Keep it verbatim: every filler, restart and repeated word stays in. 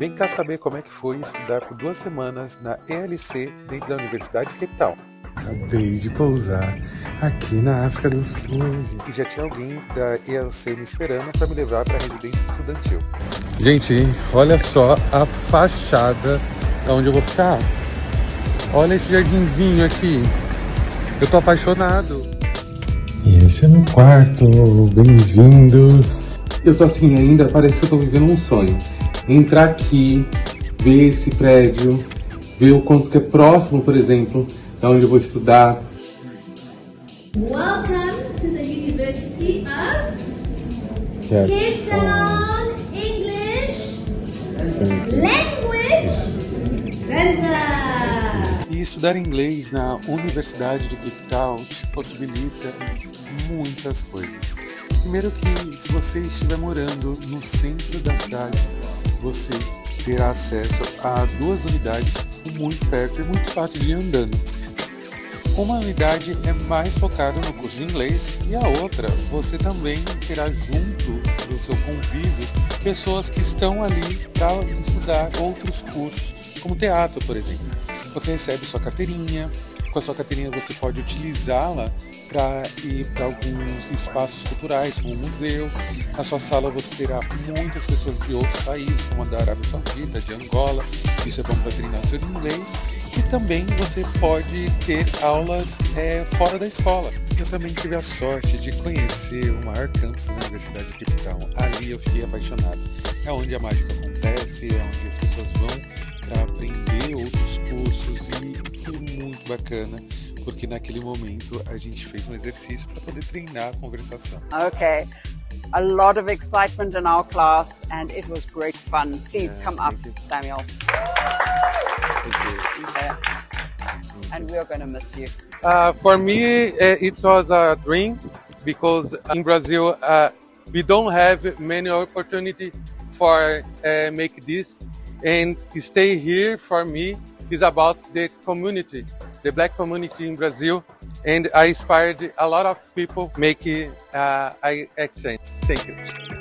Vem cá saber como é que foi estudar por duas semanas na E L C dentro da Universidade de Cape Town. Acabei de pousar aqui na África do Sul. E já tinha alguém da E L C me esperando para me levar para a residência estudantil. Gente, olha só a fachada onde eu vou ficar. Olha esse jardinzinho aqui. Eu tô apaixonado. E esse é meu quarto. Bem-vindos. Eu tô assim ainda, parece que eu tô vivendo um sonho. Entrar aqui, ver esse prédio, ver o quanto que é próximo, por exemplo, da onde eu vou estudar. Welcome to the University of Cape Town English Language Center. E estudar inglês na Universidade de Cape Town te possibilita muitas coisas. Primeiro que, se você estiver morando no centro da cidade, você terá acesso a duas unidades muito perto e muito fácil de ir andando. Uma unidade é mais focada no curso de inglês e a outra você também terá junto do seu convívio pessoas que estão ali para estudar outros cursos, como teatro, por exemplo. Você recebe sua carteirinha, com a sua carteirinha você pode utilizá-la para ir para alguns espaços culturais, como o museu. Na sua sala você terá muitas pessoas de outros países, como a da Arábia Saudita, de Angola. Isso é bom para treinar seu inglês. E também você pode ter aulas é, fora da escola. Eu também tive a sorte de conhecer o maior campus da Universidade de Cape Town. Ali eu fiquei apaixonado. É onde a mágica acontece, é onde as pessoas vão para aprender outros cursos e foi muito bacana, porque naquele momento a gente fez um exercício para poder treinar a conversação. Okay, a lot of excitement in our class and it was great fun. Please Yeah, come up, thank you. Samuel. Thank you. Yeah. And we're going to miss you. Uh, for me, uh, it was a dream because in Brazil uh, we don't have many opportunity for uh, make this, and stay here for me is about the community, the black community in Brazil, and I inspired a lot of people make uh, I exchange. Thank you.